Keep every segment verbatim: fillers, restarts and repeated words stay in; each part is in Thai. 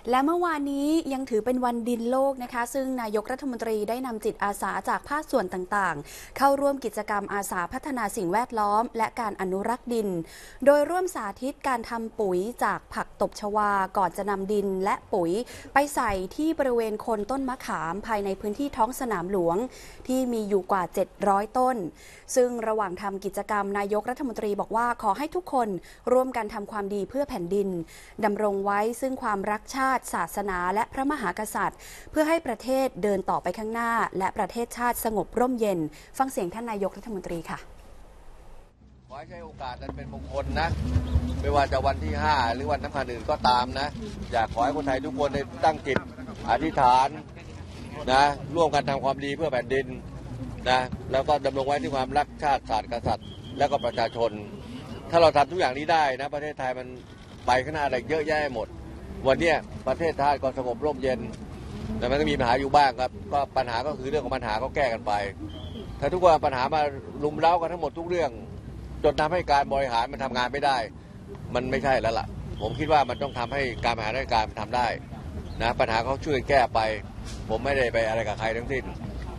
และเมื่อวานนี้ยังถือเป็นวันดินโลกนะคะซึ่งนายกรัฐมนตรีได้นำจิตอาสาจากภาคส่วนต่างๆเข้าร่วมกิจกรรมอาสาพัฒนาสิ่งแวดล้อมและการอนุรักษ์ดินโดยร่วมสาธิตการทำปุ๋ยจากผักตบชวาก่อนจะนำดินและปุ๋ยไปใส่ที่บริเวณโคนต้นมะขามภายในพื้นที่ท้องสนามหลวงที่มีอยู่กว่าเจ็ดร้อยต้นซึ่งระหว่างทำกิจกรรมนายกรัฐมนตรีบอกว่าขอให้ทุกคนร่วมกันทำความดีเพื่อแผ่นดินดำรงไว้ซึ่งความรักชาติศาสนาและพระมหากษัตริย์เพื่อให้ประเทศเดินต่อไปข้างหน้าและประเทศชาติสงบร่มเย็นฟังเสียงท่านนายกรัฐมนตรีค่ะขอให้ใช้โอกาสนั้นเป็นมงคลนะไม่ว่าจะวันที่ห้าหรือวันสำคัญอื่นก็ตามนะอยากขอให้คนไทยทุกคนได้ตั้งจิตอธิษฐานนะร่วมกันทำความดีเพื่อแผ่นดินนะแล้วก็ดำรงไว้ที่ความรักชาติศาสตร์กษัตริย์และก็ประชาชนถ้าเราทำทุกอย่างนี้ได้นะประเทศไทยมันไปข้างหน้าอะไรเยอะแยะหมดวันนี้ประเทศชาติก็สงบร่มเย็นแต่มันก็มีปัญหาอยู่บ้างครับก็ปัญหาก็คือเรื่องของปัญหาก็แก้กันไปถ้าทุกวันปัญหามาลุมเล้ากันทั้งหมดทุกเรื่องจนทำให้การบริหารมันทำงานไม่ได้มันไม่ใช่แล้วล่ะผมคิดว่ามันต้องทำให้การบริหารราชการมันทำได้นะปัญหาเขาช่วยแก้ไปผมไม่ได้ไปอะไรกับใครทั้งสิ้น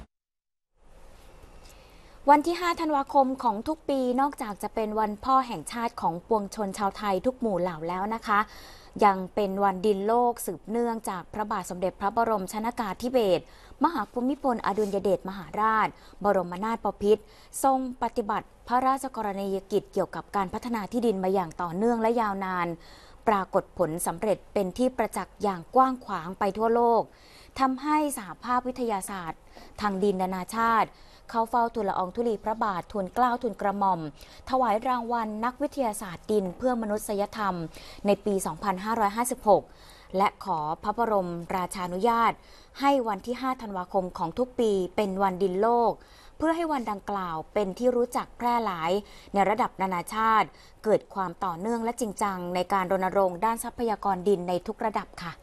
วันที่ห้าธันวาคมของทุกปีนอกจากจะเป็นวันพ่อแห่งชาติของปวงชนชาวไทยทุกหมู่เหล่าแล้วนะคะยังเป็นวันดินโลกสืบเนื่องจากพระบาทสมเด็จพระบรมชนกาธิเบศรมหาภูมิพลอดุลยเดชมหาราชบรมนาถบพิตรทรงปฏิบัติพระราชกรณียกิจเกี่ยวกับการพัฒนาที่ดินมาอย่างต่อเนื่องและยาวนานปรากฏผลสำเร็จเป็นที่ประจักษ์อย่างกว้างขวางไปทั่วโลกทำให้สหภาพวิทยาศาสตร์ทางดินนานาชาติเข้าเฝ้าทูลละอองธุลีพระบาททูลเกล้าทูลกระหม่อมถวายรางวัลนักวิทยาศาสตร์ดินเพื่อมนุษยธรรมในปี สองพันห้าร้อยห้าสิบหก และขอพระบรมราชานุญาตให้วันที่ห้าธันวาคมของทุกปีเป็นวันดินโลกเพื่อให้วันดังกล่าวเป็นที่รู้จักแพร่หลายในระดับนานาชาติเกิดความต่อเนื่องและจริงจังในการรณรงค์ด้านทรัพยากรดินในทุกระดับค่ะ